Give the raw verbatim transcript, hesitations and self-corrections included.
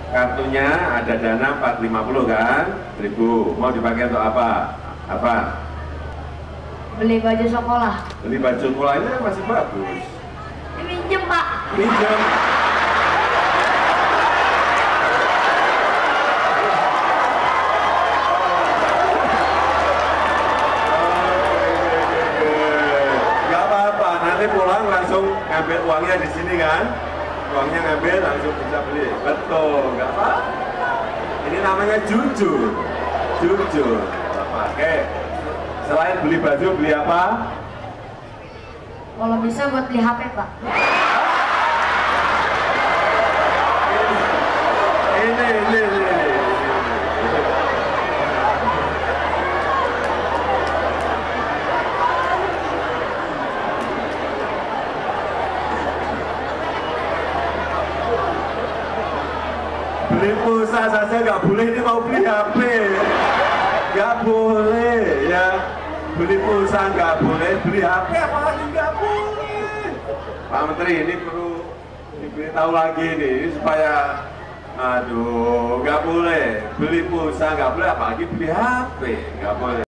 kartunya ada dana empat ratus lima puluh kan, ribu. Mau dipakai untuk apa? Apa? Beli baju sekolah. Beli baju sekolah ini masih bagus. Minjem Pak. Minjem. Gak apa-apa, nanti pulang langsung ngambil uangnya di sini kan? Uangnya ngambil langsung bisa beli. Betul, nggak apa? Ini namanya jujur, jujur. Oke. Selain beli baju, beli apa? Kalau bisa buat beli H P Pak. Ini, ini, ini. Beli pulsa saja nggak boleh, ini mau beli H P. Nggak boleh ya. Beli pulsa nggak boleh, beli H P apalagi nggak boleh. Pak Menteri, ini perlu diberitahu lagi nih supaya, aduh, nggak boleh beli pulsa, nggak boleh apalagi beli H P, nggak boleh.